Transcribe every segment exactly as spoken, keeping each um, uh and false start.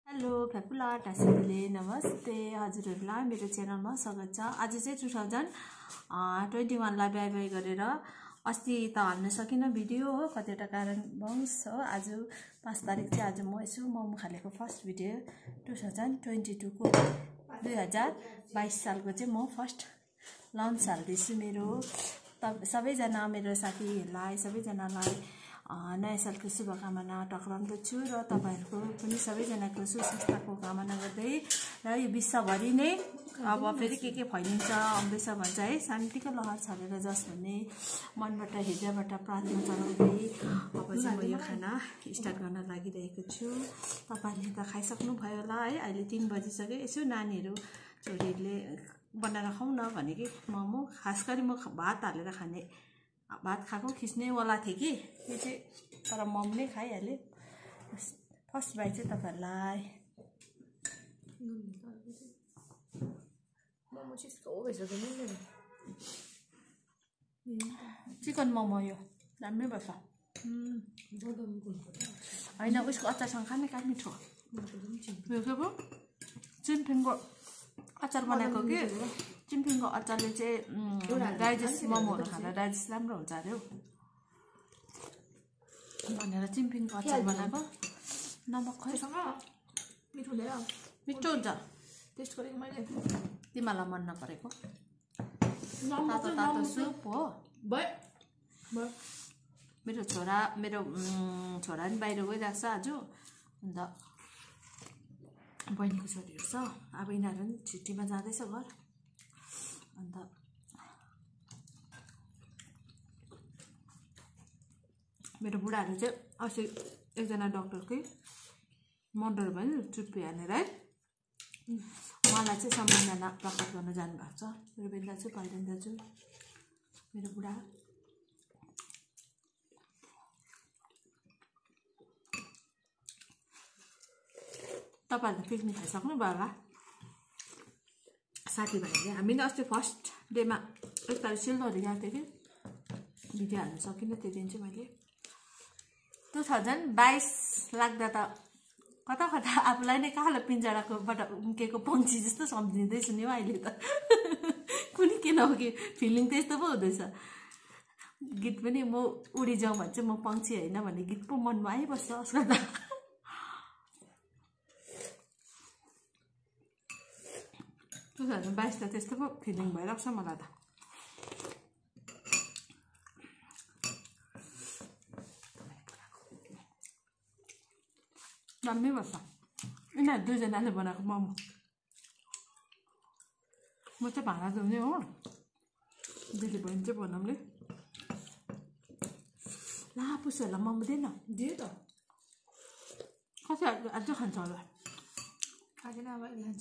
Hello फ्यापुला टासिले नमस्ते हजुरहरूलाई मेरो च्यानलमा स्वागत छ। आज चाहिँ टु थाउजन्ड ट्वेन्टी वानलाई बाई बाई गरेर अस्ति त हाल्न सकिनँ भिडियो हो, कतिवटा कारणवश हो। आज पाँच तारिक चाहिँ आज म यसो मोमो खालेको first video two thousand twenty टूको दुई हजार बाइस सालको चाहिँ म फर्स्ट लन्च हाल्दैछु। मेरो सबैजना मेरो साथीहरूलाई सबैजनालाई नयाँ सालको शुभकामना टक्राउँदछु र तपाईँहरूको पनि सबैजनाको सुस्वास्थ्यको कामना गर्दै र यो विश्वभरि नै अब फेरि के के फैलिन्छ आउँदैछ भन्छ है, शान्तिको लहर छरेर जस भन्ने मनबाट हृदयबाट प्रार्थना चलाउँदै अब चाहिँ म यो खाना स्टार्ट गर्न लागिरहेको छु। तपाईँहरूले त खाइसक्नु भयो होला है, अहिले तिन बजिसक्यो। यसो नानीहरू छोरीहरूले बनाएर खाउँ न भने कि मोमो, खास गरी म भात हालेर खाने भात खाएको खिच्नेवाला थिएँ कि यो चाहिँ, तर मोमो नै खाइहालेँ। फर्स्ट बाई चाहिँ तपाईँहरूलाई चिकन मोमो यो दामी भएछ होइन, उसको अचारसँग खाने कहाँ मिठो यो के पो चिम्फिङको अचार बनाएको कि। चिम्फिङको अचारले चाहिँ डाइजेस्ट मोमोहरू खाँदा डाइजेस्ट राम्रो हुन्छ अरे हौ भनेर चिम्फिङको अचार बनाएको। नमक खैसँग मिठो हुँदैन, मिठो हुन्छ। टेस्ट गरेको मैले, तिमीलाई मन नपरेको तातो तातो सुप हो। मेरो छोरा मेरो छोरा पनि बाहिर गइरहेको छ आज, अन्त बहिनीको छोरीहरू छ। अब यिनीहरू पनि छुट्टीमा जाँदैछ घर। अन्त मेरो बुढाहरू चाहिँ अस्ति एकजना डक्टरकै मर्डर भयो नि चुप्पी हानेर है, उहाँलाई चाहिँ सम्बन्धना प्रकट गर्न जानुभएको छ। मेरो बेन दाजु भाइरन दाजु मेरो बुढा। तपाईँहरूले पिकनिक खाइसक्नु भयो होला साथीभाइले। हामीले अस्ति फर्स्ट डेमा एक तारिक सिलगढी गएको थिएँ कि भिडियो हाल्नु सकिनँ त्यो दिन चाहिँ। मैले टु थाउजन्ड बाइस लाग्दा त कता कता आफूलाई नै कालो पिन्जराकोबाट उम्केको पन्छी जस्तो सम्झिँदैछु नि हौ अहिले त। कुनै के नहो कि फिलिङ त्यस्तो पो हुँदैछ। गीत पनि म उडी जाउँ भने चाहिँ म पन्छी होइन भन्ने गीत पो मनमा आइबस्छ उसको त। टु थाउजन्ड बाइस त त्यस्तो पो फिलिङ भइरहेको छ मलाई त। दामी भएछ यिनीहरू दुईजनाले बनाएको मोमो। म चाहिँ भाँडा धुने हो, दिदी बहिनी चाहिँ बनाउने। ला पुसहरूलाई मोमो दिएन दियो त, कति अझ खान्छ होला खाँदैन अब खान्छ।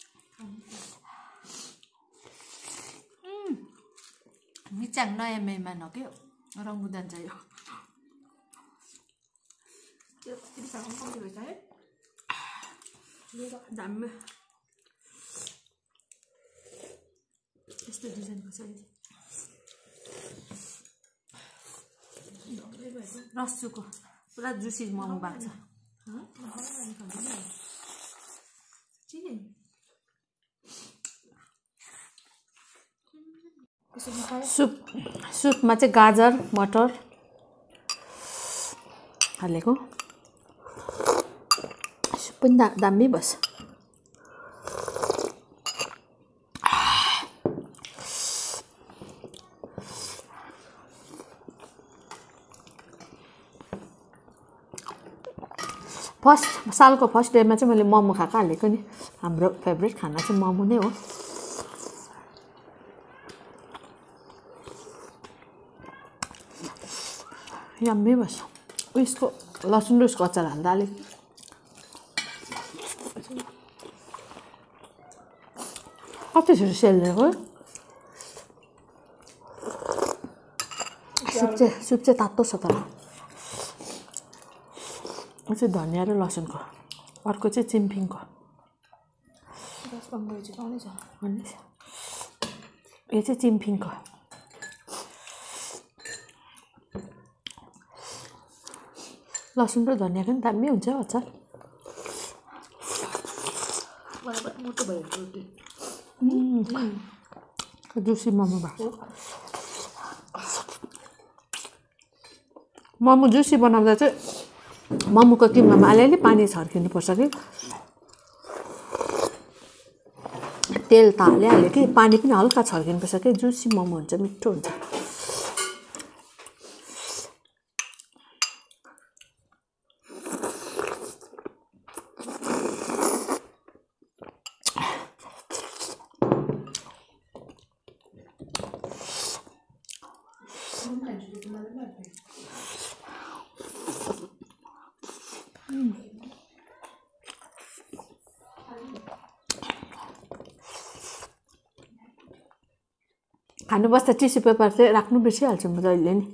मिचाङ नयाँ मेहमान हो कि रङ्गुदान चाहियो। कम्ती भएछ है दामी। यस्तो डिजाइनको छ रसुको पुरा जुसी मोमो भएको छ। सुप सुपमा चाहिँ गाजर मटर हालेको सुप पनि दा दामी बस। फर्स्ट सालको फर्स्ट डेमा चाहिँ मैले मोमो खाएको हालेको नि। हाम्रो फेभरेट खाना चाहिँ मोमो नै हो। यम्मी बस। उयसको लसुन र उसको अचार हाल्दा अलिक कति छिटो सेलिदिएको। सुप चाहिँ सुप चाहिँ तातो छ तर यो चाहिँ धनियाँ र लसुनको, अर्को चाहिँ चिम्फिङको। यो चाहिँ चिम्फिङको। लसुन र धनियाँ पनि दामी हुन्छ अचार। मोटो भयो रोटी जुसी मोमो भएको मोमो जुसी बनाउँदा चाहिँ मोमोको किमामा अलिअलि पानी छर्किनुपर्छ कि तेल त हालिहाल्यो कि पानी पनि हल्का छर्किनुपर्छ कि जुसी मोमो हुन्छ मिठो हुन्छ खानु बस्दा टिस्यु पेपर चाहिँ राख्नु बिर्सिहाल्छु म जहिले नि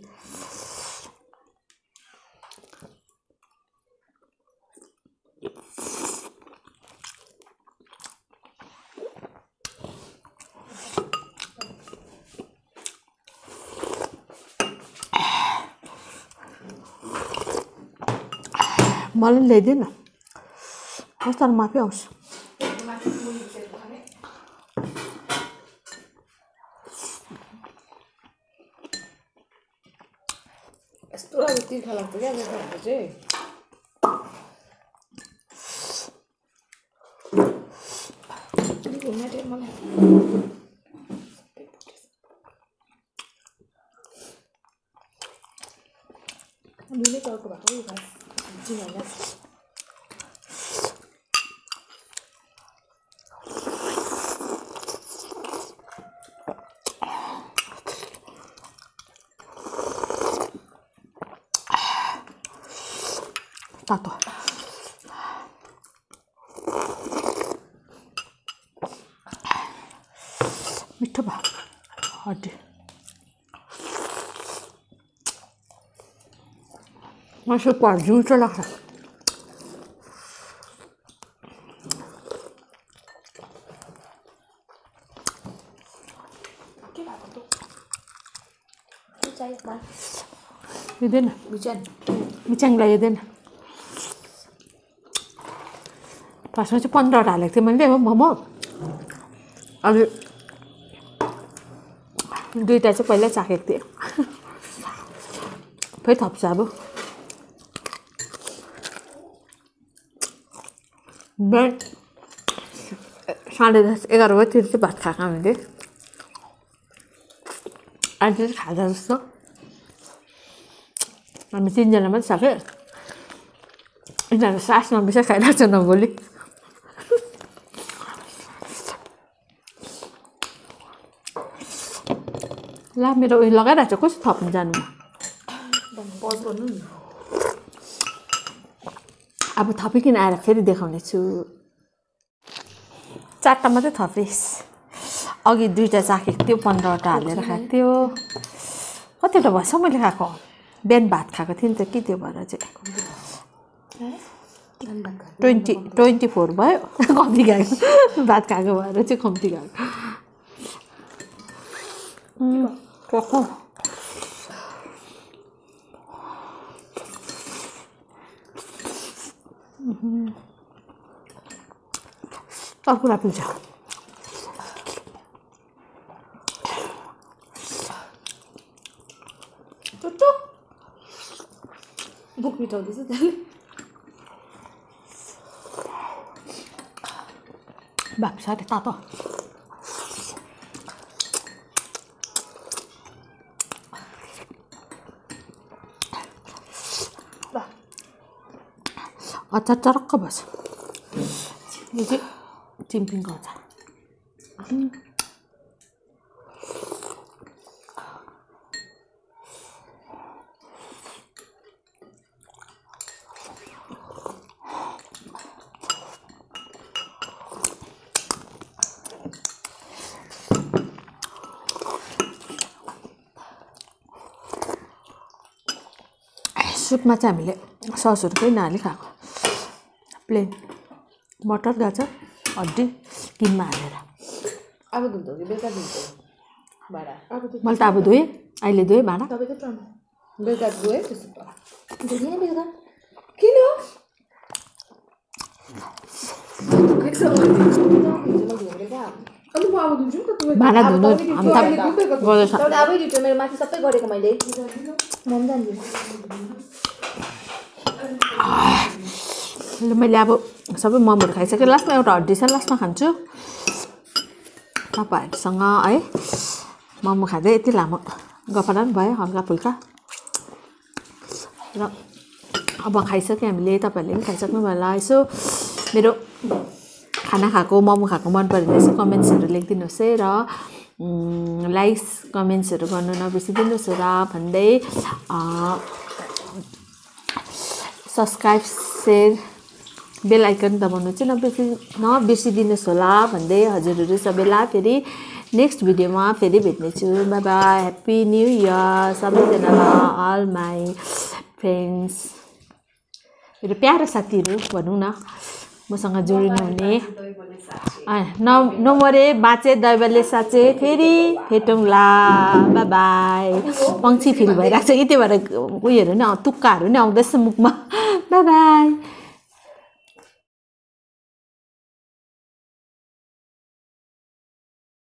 मलाई ल्याइदिएन कस्तो माफी आउँछ यस्तो अब तिर्खा लाग्छ क्या मेरो चाहिँ दुईले चर्को भएको चिनाउनु तातो मिठो भयो हड्डी मासु पर जुठो लाग्छ दिँदैन मिच्याङलाई दिँदैन फर्स्टमा चाहिँ पन्ध्रवटा हालेको थिएँ मैले हो मोमो अलि दुईवटा चाहिँ पहिल्यै चाखेको थिएँ फेरि थप्छ अब बिहान साढे दस एघार बजीतिर चाहिँ भात खाएको हामीले आज चाहिँ खाजा जस्तो हामी तिनजना मात्रै छ क्या यिनीहरू सास नबिसा खाइरहेको छ नभोलि ला मेरो उयो लगाइरहेको छ कस्तो थप्नु जानुमा पज गर्नु नि अब थपिकन आएर फेरि देखाउने छु चारवटा मात्रै थपिस् अघि दुईवटा चाखेको थियो पन्ध्रवटा हालेर खाएको थियो कतिवटा भएछ मैले खाएको बिहान भात खाएको थिएँ नि त के त्यो भएर चाहिँ ट्वेन्टी ट्वेन्टी फोर भयो कम्ती खाएको भात खाएको भएर चाहिँ कम्ती खाएको अर्को पिल्छ बुक मिठाउँदैछ त्यसले बाप साह्रै तातो अचार चरक्क भएछ यो चाहिँ चिम्पिङको अचार सुपमा चाहिँ हामीले ससहरू केही नहाली खाएको प्लेन मटर गाजर हड्डी किनमा हालेर अब धुन्छ कि बेलुका धुन्छ भाँडा मैले त अब धोएँ अहिले धोएँ भाँडा तपाईँको त बेलुका धोएँ त्यसो धुँदैन बेलुका किन भाँडा धुनु हामी त गर्दैछ तर आबै ड्युटी मेरो माथि सबै गरेको मैले म पनि जान्दिनँ ल मैले अब सबै मोमोहरू खाइसकेँ लास्टमा एउटा हड्डी छ लास्टमा खान्छु तपाईँहरूसँग है मोमो खाँदै यति लामो गफडा पनि भयो हल्का फुल्का र अब खाइसक्यो हामीले तपाईँहरूले पनि खाइसक्नु भयो होला यसो मेरो खाना खाएको मोमो खाएको मन पऱ्यो भने यसो कमेन्ट्सहरू लेखिदिनुहोस् है र लाइक्स कमेन्ट्सहरू गर्नु नबिर्सिदिनुहोस् होला भन्दै सब्सक्राइब सेयर बेल आइकन दबाउनु चाहिँ नबिर्सि नबिर्सिदिनुहोस् होला भन्दै हजुरहरू सबैलाई फेरि नेक्स्ट भिडियोमा फेरि भेट्नेछु bye bye happy new year सबैजनालाई अल माई फ्रेन्ड्स मेरो प्यारो साथीहरू भनौँ न मसँग जोडिनु हुने न नमरे बाँचे दैवले साँचे फेरि भेटौँला बाई बाई पङ्क्षी फिल भइरहेको छ कि त्यो भएर उयोहरू नि तुक्काहरू नि आउँदैछ मुखमा बाई बाई